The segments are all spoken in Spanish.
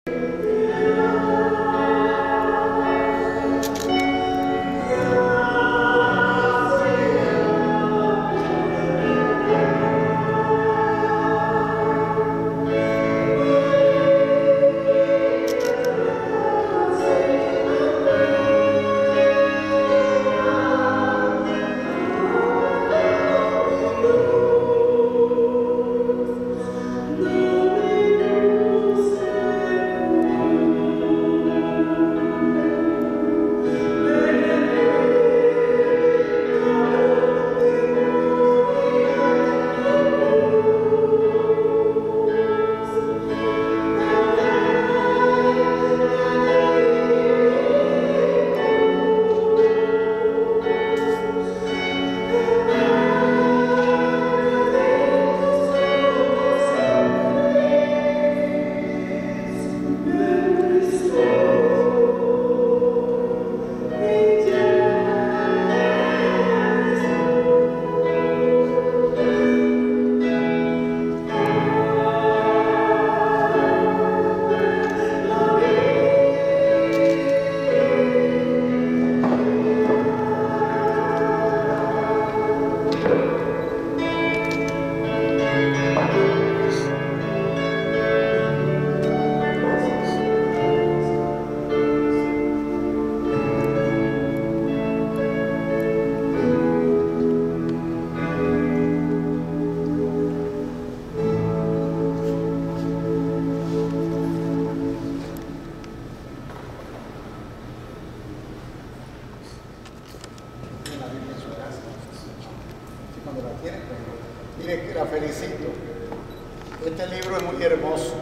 Mire que la felicito. Este libro es muy hermoso.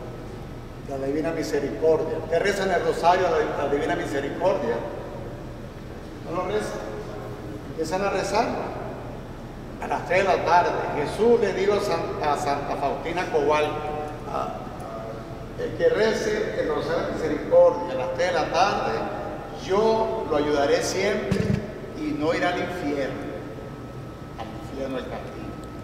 La Divina Misericordia. ¿Usted reza en el rosario la Divina Misericordia? ¿No lo reza? Empiezan a rezar a las 3 de la tarde. Jesús le dijo a Santa Faustina Cobal: el que rece el rosario de misericordia a las 3 de la tarde, yo lo ayudaré siempre y no irá al infierno. Al infierno el castigo.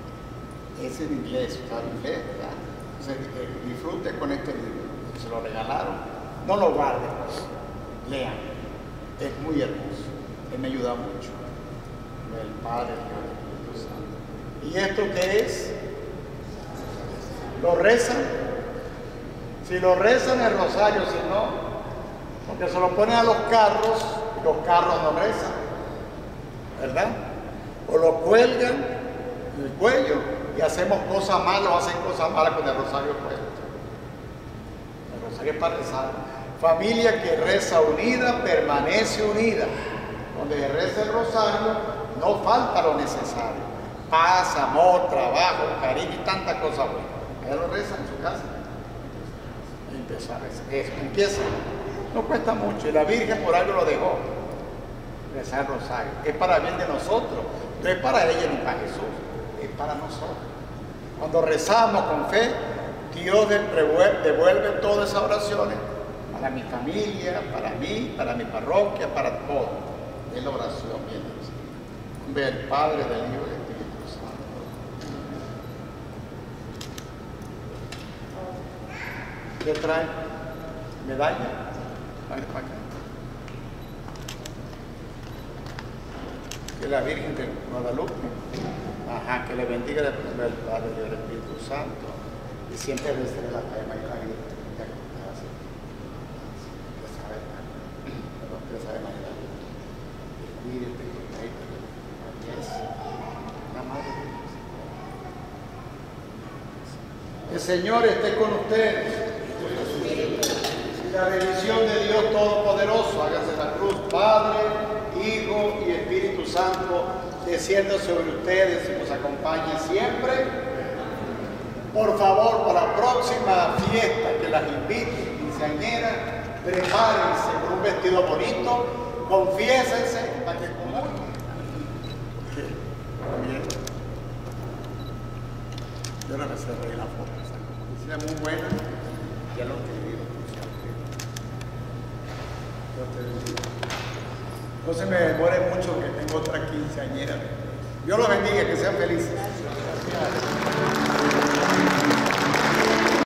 Es en inglés, ¿está en inglés? Entonces, disfrute con este libro. Se lo regalaron. No lo guarden, lean. Es muy hermoso. Él me ayuda mucho. El Padre, el Espíritu Santo. ¿Y esto qué es? ¿Lo rezan? Si lo rezan el rosario, si no, porque se lo ponen a los carros y los carros no rezan, ¿verdad? O lo cuelgan en el cuello y hacemos cosas malas o hacen cosas malas con el rosario puesto. El rosario es para rezar. Familia que reza unida, permanece unida. Donde se reza el rosario, no falta lo necesario. Paz, amor, trabajo, cariño y tantas cosas buenas. Allá lo rezan en su casa. Empieza a rezar. Eso, empieza. No cuesta mucho. Y la Virgen por algo lo dejó. Rezar el rosario. Es para el bien de nosotros. No es para ella ni para Jesús. Es para nosotros. Cuando rezamos con fe, Dios devuelve todas esas oraciones para mi familia, para mí, para mi parroquia, para todo. Es la oración, bien dice. Ve el Padre, del Hijo y del Espíritu Santo. ¿Qué trae? ¿Medalla? Vale, para acá. Que la Virgen de Guadalupe, que le bendiga el Padre y el Espíritu Santo, y siempre desde la calle María. El Señor esté con ustedes. Y la bendición de Dios Todopoderoso, hágase la cruz, Padre, Hijo y Espíritu Santo, descienda sobre ustedes y nos acompañe siempre. Por favor, para la próxima fiesta que las invite, quinceañeras, prepárense con un vestido bonito, confiésense para que comulguen. Bien. Yo no me cerré la foto, esa muy buena, ya lo que digo. No se me demore mucho que tengo otra quinceañera. Dios los bendiga, que sean felices.